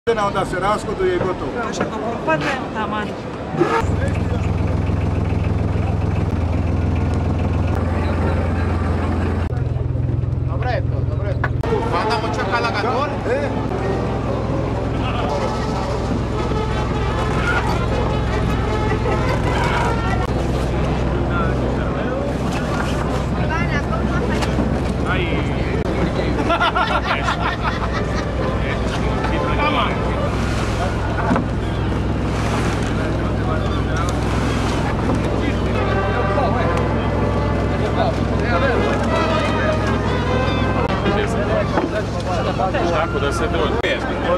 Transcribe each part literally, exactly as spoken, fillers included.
Onda se rashoduje i gotovo. Još ako propadne, taman. Dobro je to, dobro je to. Mandamo čakala ga dole? E? Tako da se dođe.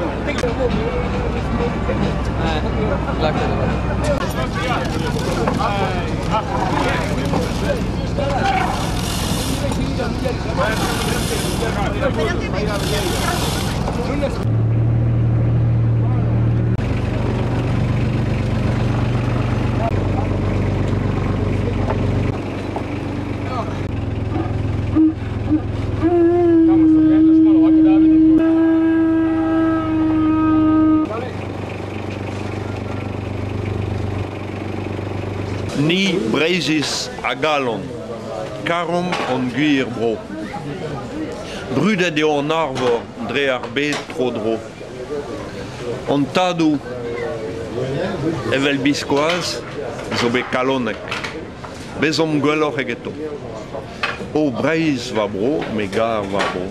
Ni Breisis a galon, karom on guir bro. Brudet eo an arvor dre ar bet tro dro. On tadou evel biskoaz zo bet kalonek. Bezom gwelloc'h egeto. O Breiz va bro, me gar va bro.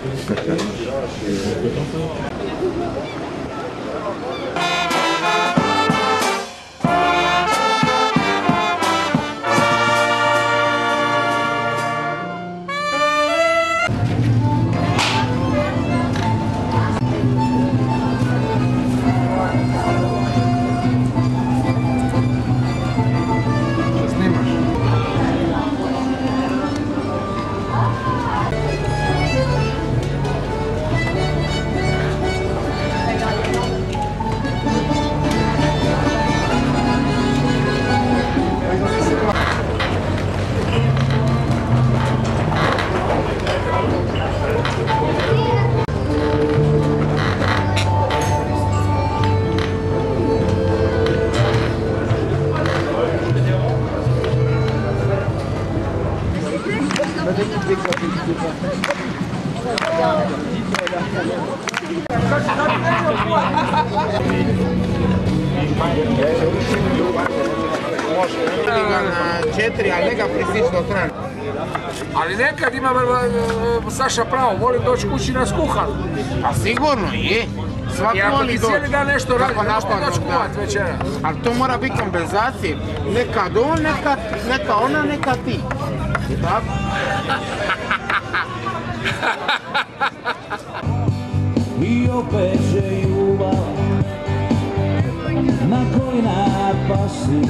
Četiri, ali neka pristići do strane. Ali nekad ima Saša pravo, volim doći kući na skuhan. Pa sigurno je. Svako I ako voli ti doći. cijeli dan nešto radi, ne možeš doći kuhat večera. Ali to mora biti kompenzacija. Nekad on, nekad, neka ona, neka ti. I tako? I opet će ljubav na koji napasi,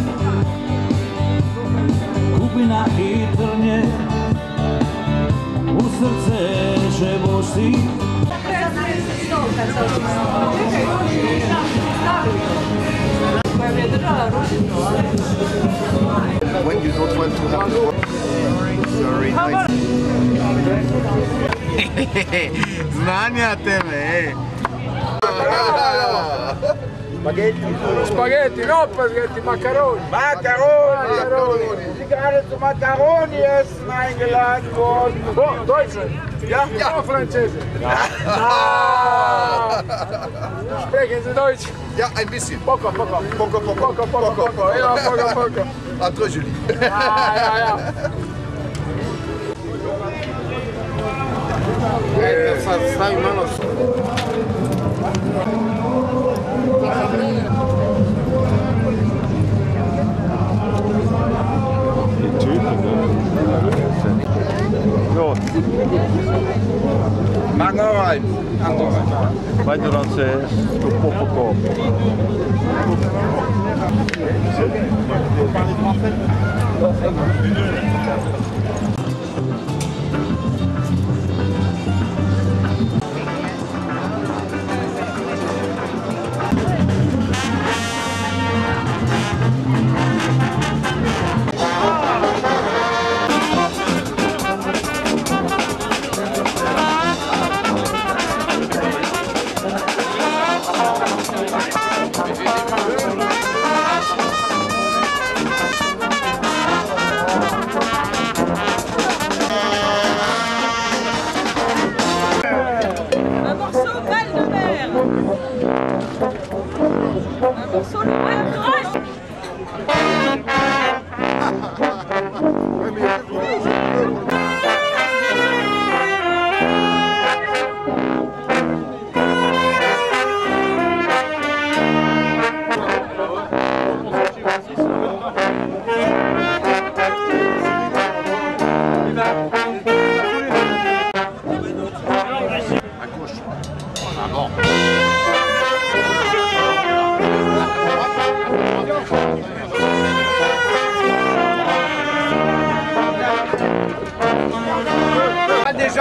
kupina i trnje u srce će bosti. When you don't want to have sorry, Znanja tebe, ej. Spaghetti. Spaghetti, no spaghetti, macaroni. Macaroni! Die gerade zu Macaroni essen eingeladen worden. Oh, Deutsche. Ja, Ja, oh, Franzese. Ja. Ah. Sprechen Sie Deutsch? Ja, ein bisschen. Poco, poco. Poco, poco, Poco, poco, poco. Ja, poco, poco. Ah, trop joli. Ja, ja, ja. Ajde, sad stavi malo. Jo, Mange rein. weet je dat ze is? De poppenkop.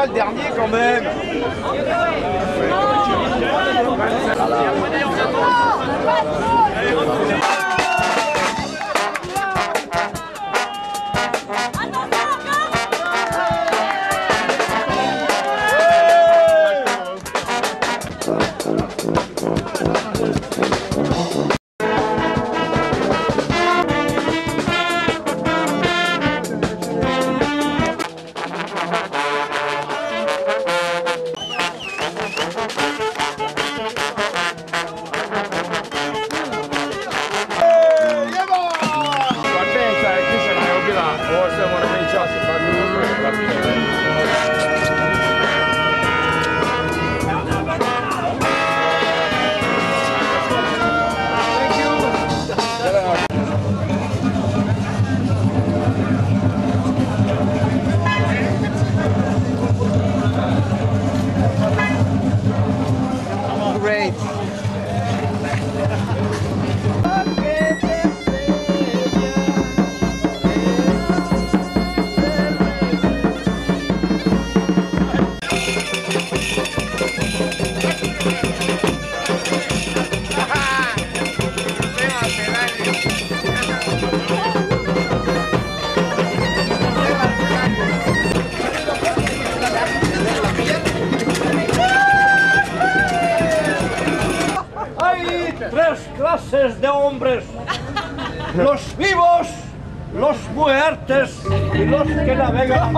déjà le dernier quand même. Great. Tres clases de hombres, los vivos, los muertos y los que navegan.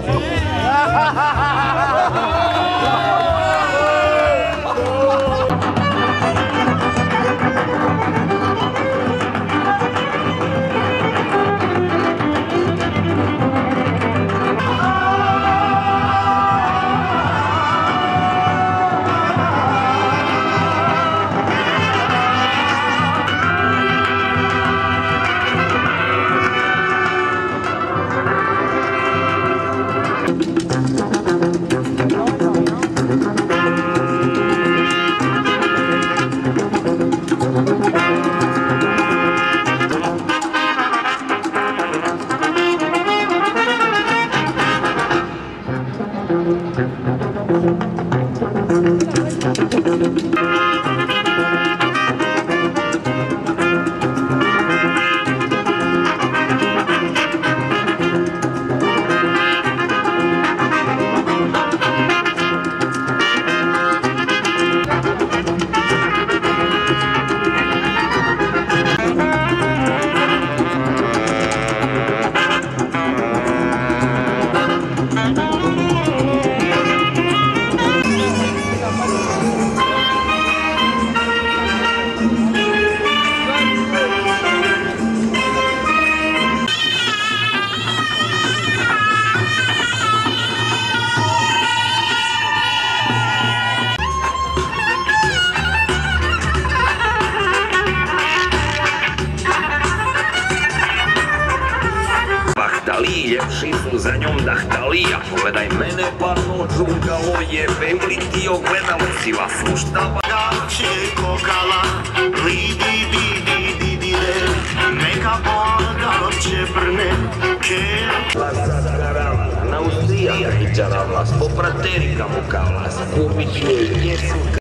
Ljepši su za njom dahtalija. Pogledaj mene pa nođungalo jebem li ti ogledalo si vas muštava. Dalče kokala, li di di di di di re, neka bola dalče brne, ke... Lazarala, na Austrija, i džaravlas, popraterika mu kavlas, kupić je jesu.